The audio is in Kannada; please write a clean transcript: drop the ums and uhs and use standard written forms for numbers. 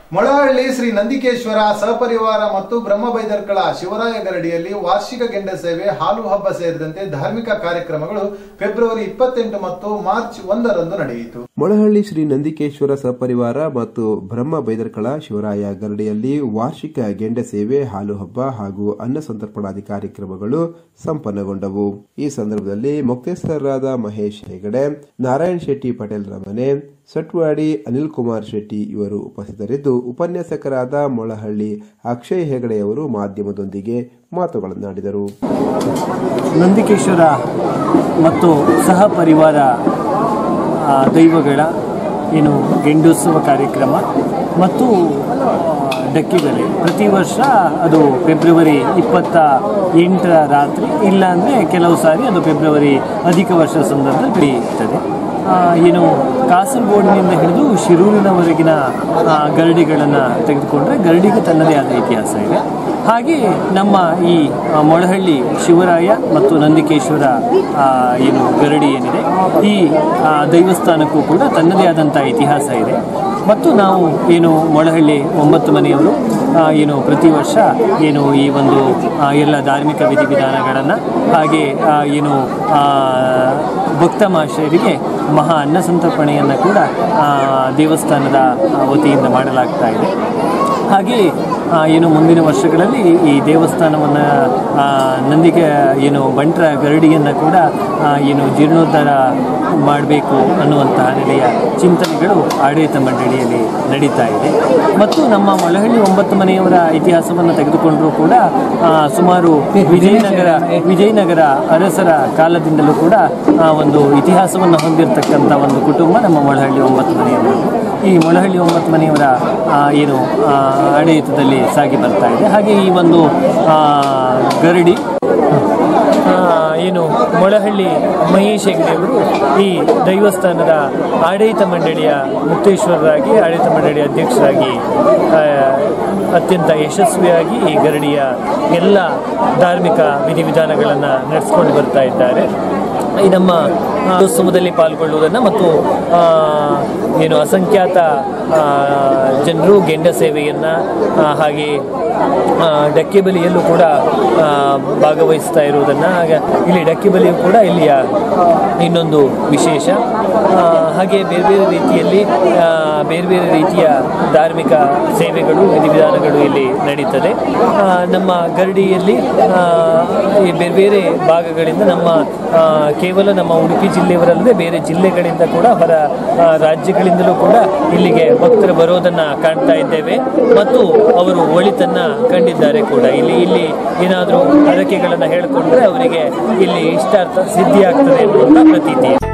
ಮೊಳಹಳ್ಳಿ ಶ್ರೀ ನಂದಿಕೇಶ್ವರ ಸಹಪರಿವಾರ ಮತ್ತು ಬ್ರಹ್ಮಬೈದರ್ಕಳ ಶಿವರಾಯ ಗರಡಿಯಲ್ಲಿ ವಾರ್ಷಿಕ ಗೆಂಡ ಸೇವೆ, ಹಾಲು ಹಬ್ಬ ಸೇರಿದಂತೆ ಧಾರ್ಮಿಕ ಕಾರ್ಯಕ್ರಮಗಳು ಫೆಬ್ರವರಿ 28 ಮತ್ತು ಮಾರ್ಚ್ 1ರಂದು ನಡೆಯಿತು. ಮೊಳಹಳ್ಳಿ ಶ್ರೀ ನಂದಿಕೇಶ್ವರ ಸಹಪರಿವಾರ ಮತ್ತು ಬ್ರಹ್ಮಬೈದರ್ಕಳ ಶಿವರಾಯ ಗರಡಿಯಲ್ಲಿ ವಾರ್ಷಿಕ ಗೆಂಡ ಸೇವೆ, ಹಾಲು ಹಬ್ಬ ಹಾಗೂ ಅನ್ನ ಸಂತರ್ಪಣಾದಿ ಕಾರ್ಯಕ್ರಮಗಳು ಸಂಪನ್ನಗೊಂಡವು. ಈ ಸಂದರ್ಭದಲ್ಲಿ ಮುಖ್ಯಸ್ಥರಾದ ಮಹೇಶ್ ಹೆಗಡೆ, ನಾರಾಯಣ್ ಶೆಟ್ಟಿ ಪಟೇಲ್ ರಮನೆ, ಸಟ್ವಾಡಿ ಅನಿಲ್ ಕುಮಾರ್ ಶೆಟ್ಟಿ ಇವರು ಉಪಸ್ಥಿತರಿದ್ದು, ಉಪನ್ಯಾಸಕರಾದ ಮೊಳಹಳ್ಳಿ ಅಕ್ಷಯ್ ಹೆಗಡೆಯವರು ಮಾಧ್ಯಮದೊಂದಿಗೆ ಮಾತುಗಳನ್ನಾಡಿದರು. ನಂದಿಕೇಶ್ವರ ಮತ್ತು ಸಹ ಪರಿವಾರ ದೈವಗಳ ಗೆಂಡೋತ್ಸವ ಕಾರ್ಯಕ್ರಮ ಮತ್ತು ಡಕ್ಕಿಬಲಿ ಪ್ರತಿ ವರ್ಷ ಅದು ಫೆಬ್ರವರಿ 28ರ ರಾತ್ರಿ, ಇಲ್ಲಾಂದರೆ ಕೆಲವು ಸಾರಿ ಅದು ಫೆಬ್ರವರಿ ಅಧಿಕ ವರ್ಷ ಸಂದರ್ಭದಲ್ಲಿ ನಡೆಯುತ್ತದೆ. ಕಾಸರಗೋಡಿನಿಂದ ಹಿಡಿದು ಶಿರೂರಿನವರೆಗಿನ ಗರಡಿಗಳನ್ನು ತೆಗೆದುಕೊಂಡ್ರೆ ಗರಡಿಗೆ ತನ್ನದೇ ಆದ ಇತಿಹಾಸ ಇದೆ. ಹಾಗೆ ನಮ್ಮ ಈ ಮೊಳಹಳ್ಳಿ ಶಿವರಾಯ ಮತ್ತು ನಂದಿಕೇಶ್ವರ ಗರಡಿ ಏನಿದೆ, ಈ ದೈವಸ್ಥಾನಕ್ಕೂ ಕೂಡ ತನ್ನದೇ ಆದಂಥ ಇತಿಹಾಸ ಇದೆ. ಮತ್ತು ನಾವು ಮೊಳಹಳ್ಳಿ 9 ಮನೆಯವರು ಪ್ರತಿ ವರ್ಷ ಈ ಒಂದು ಎಲ್ಲ ಧಾರ್ಮಿಕ ವಿಧಿವಿಧಾನಗಳನ್ನು ಹಾಗೆ ಭಕ್ತ ಮಹಾಶಯರಿಗೆ ಮಹಾ ಅನ್ನ ಸಂತರ್ಪಣೆಯನ್ನು ಕೂಡ ದೇವಸ್ಥಾನದ ವತಿಯಿಂದ ಮಾಡಲಾಗ್ತಾ ಇದೆ. ಹಾಗೆ ಮುಂದಿನ ವರ್ಷಗಳಲ್ಲಿ ಈ ದೇವಸ್ಥಾನವನ್ನು ನಂದಿಗೆ ಬಂಟರ ಗರಡಿಯನ್ನು ಕೂಡ ಜೀರ್ಣೋದ್ಧಾರ ಮಾಡಬೇಕು ಅನ್ನುವಂತಹ ನೆಲೆಯ ಚಿಂತನೆಗಳು ಆಡಳಿತ ಮಂಡಳಿಯಲ್ಲಿ ನಡೀತಾ ಇದೆ. ಮತ್ತು ನಮ್ಮ ಮೊಳಹಳ್ಳಿ 9 ಮನೆಯವರ ಇತಿಹಾಸವನ್ನು ತೆಗೆದುಕೊಂಡರೂ ಕೂಡ ಸುಮಾರು ವಿಜಯನಗರ ಅರಸರ ಕಾಲದಿಂದಲೂ ಕೂಡ ಒಂದು ಇತಿಹಾಸವನ್ನು ಹೊಂದಿರತಕ್ಕಂಥ ಒಂದು ಕುಟುಂಬ ನಮ್ಮ ಮೊಳಹಳ್ಳಿ 9 ಮನೆಯವರು. ಈ ಮೊಳಹಳ್ಳಿ 9 ಮನೆಯವರ ಆಡಳಿತದಲ್ಲಿ ಸಾಗಿ ಬರ್ತಾ ಇದೆ. ಹಾಗೆ ಈ ಒಂದು ಗರಡಿ ಮೊಳಹಳ್ಳಿ ಮಹೇಶ್ ಹೆಗ್ಡೆಯವರು ಈ ದೈವಸ್ಥಾನದ ಆಡಳಿತ ಮಂಡಳಿಯ ಮುಕ್ತೇಶ್ವರರಾಗಿ, ಆಡಳಿತ ಮಂಡಳಿಯ ಅಧ್ಯಕ್ಷರಾಗಿ ಅತ್ಯಂತ ಯಶಸ್ವಿಯಾಗಿ ಈ ಗರಡಿಯ ಎಲ್ಲ ಧಾರ್ಮಿಕ ವಿಧಿವಿಧಾನಗಳನ್ನು ನಡೆಸ್ಕೊಂಡು ಬರ್ತಾ ಇದ್ದಾರೆ. ಈ ನಮ್ಮ ಉತ್ಸವದಲ್ಲಿ ಪಾಲ್ಗೊಳ್ಳುವುದನ್ನು ಮತ್ತು ಅಸಂಖ್ಯಾತ ಜನರು ಗೆಂಡ ಸೇವೆಯನ್ನು ಹಾಗೆ ಡಕ್ಕೆ ಬಲಿಯಲ್ಲೂ ಕೂಡ ಭಾಗವಹಿಸ್ತಾ ಇರುವುದನ್ನು, ಇಲ್ಲಿ ಡಕ್ಕೆ ಬಲಿಯು ಕೂಡ ಇಲ್ಲಿಯ ಇನ್ನೊಂದು ವಿಶೇಷ. ಹಾಗೆ ಬೇರೆ ಬೇರೆ ರೀತಿಯ ಧಾರ್ಮಿಕ ಸೇವೆಗಳು, ವಿಧಿವಿಧಾನಗಳು ಇಲ್ಲಿ ನಡೀತದೆ. ನಮ್ಮ ಗರಡಿಯಲ್ಲಿ ಬೇರೆ ಬೇರೆ ಭಾಗಗಳಿಂದ ಕೇವಲ ನಮ್ಮ ಉಡುಪಿ ಜಿಲ್ಲೆಯವರಲ್ಲದೆ ಬೇರೆ ಜಿಲ್ಲೆಗಳಿಂದ ಕೂಡ, ಹೊರ ರಾಜ್ಯಗಳಿಂದಲೂ ಕೂಡ ಇಲ್ಲಿಗೆ ಭಕ್ತರು ಬರೋದನ್ನು ಕಾಣ್ತಾ ಇದ್ದೇವೆ. ಮತ್ತು ಅವರು ಒಳಿತನ್ನು ಕಂಡಿದ್ದಾರೆ ಕೂಡ. ಇಲ್ಲಿ ಏನಾದರೂ ಹರಕೆಗಳನ್ನು ಹೇಳಿಕೊಂಡ್ರೆ ಅವರಿಗೆ ಇಲ್ಲಿ ಇಷ್ಟಾರ್ಥ ಸಿದ್ಧಿಯಾಗ್ತದೆ ಅನ್ನುವಂಥ ಪ್ರತೀತಿ.